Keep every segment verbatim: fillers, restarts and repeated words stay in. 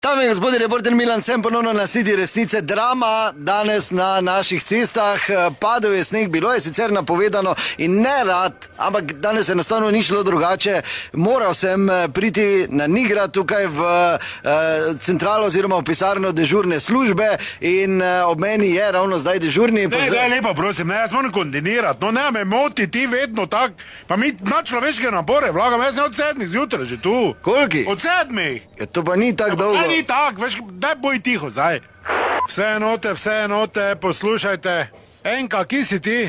Dame in gospodje, reporter Milan Sem ponovno na sledi resnice. Drama danes na naših cestah. Padel je sneg, bilo je sicer napovedano in ne rad, ampak danes enostavno ni šlo drugače. Moral sem priti na Nigrad tukaj v uh, centralo oziroma v pisarno dežurne službe in uh, ob meni je ravno zdaj dežurni. Ne, ne, lepa prosim, ne, jaz moram koordinirati, no ne, me moti ti vedno tak, pa mi na človeške napore vlagam, jaz ne od sedmih zjutraj že tu. Koliki? Od sedmih. Ja, to pa ni tako dolgo. Ni tak, veš, daj boj tiho, zdaj. Vse enote, vse enote, poslušajte. Enka, ki si ti?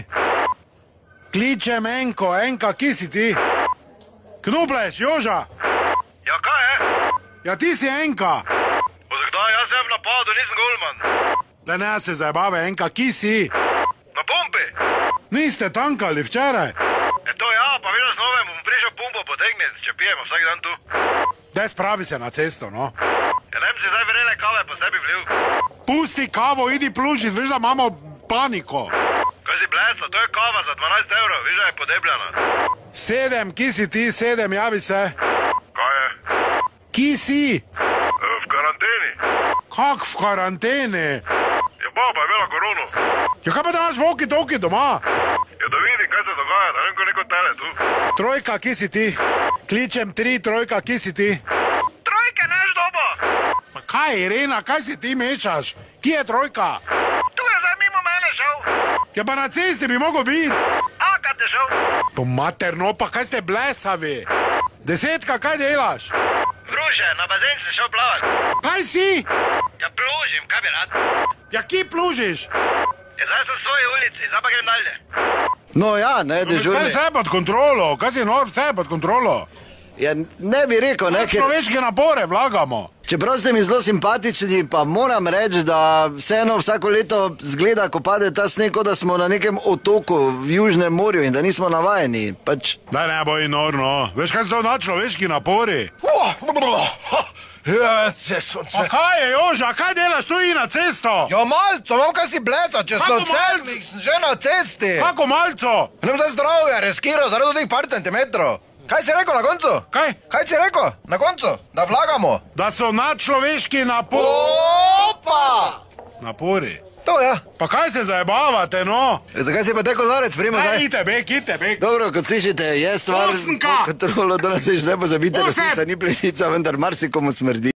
Kličem Enko, Enka, ki si ti? Knupleš, Joža? Ja, kaj je? Ja, ti si Enka. Odakdaj, jaz sem v napadu, nisem golman. Da ne se zajebave, Enka, ki si? Na pumpi? Niste tankali včeraj? Je to ja, pa vedno znova bom prišel pumpo potegniti, če pijemo vsak dan tu. Daj spravi se na cesto, no. Ja, ne bi si zdaj vrele kave po sebi vlil. Pusti kavo, idi plužit, veš da imamo paniko. Kaj si bleca, to je kava za dvanajst evrov, viš da je podebljana. Sedem, ki si ti, sedem, javi se. Kaj je? Ki si? V karanteni. Kak v karanteni? Ja, baba je imela korono. Ja, kaj pa da imaš voki toki doma? Ja, da vidim, kaj se dogaja, da vem, ko neko tele tu. Trojka, ki si ti? Kličem tri, trojka, ki si ti? Trojke, neš dobo. Pa kaj, Irena, kaj si ti mešaš? Kje je trojka? Tu je zdaj mimo mene šel. Ja, pa na cesti bi mogel biti. A, kad te šel? Po materno, pa kaj ste blesavi? Desetka, kaj delaš? Druže, na bazen si šel plavat. Kaj si? Ja, plužim, kaj bi rad? Ja, ki plužiš? Ja, zdaj sem v svoji ulici, zdaj pa grem dalje. No ja, ne, dežurni. Vse je pod kontrolo, kaj si nor, vse je pod kontrolo. Ja, ne bi rekel, ne, ker... Človeške napore vlagamo. Čeprav ste mi zelo simpatični, pa moram reči, da vseeno vsako leto zgleda, ko pade ta sneg, kot da smo na nekem otoku v Južnem morju in da nismo navajeni, pač... Daj ne boj norno, veš kaj so to na človeški napori? Ja, se sonce. A kaj je, Joža, kaj delaš tu in na cesto? Ja, malco, imam kaj si bleca, če sem Kako od sedmih, sem že na cesti. Kako malco? Nem za zdravje riskiral zaradi teh par centimetrov. Kaj si rekel na koncu? Kaj? Kaj si rekel na koncu? Da vlagamo. Da so na človeški napori. Opa! Napori. To ja. Pa kaj se zajebavate, no? Zakaj si pa te kozarec prima Aj, zdaj? ite bek, ite bek. Dobro, kot slišite, je stvar... Osemka! Kontrolo, da nas ne pozabite, Osem! resnica ni plesnica, vendar marsikomu smrdi.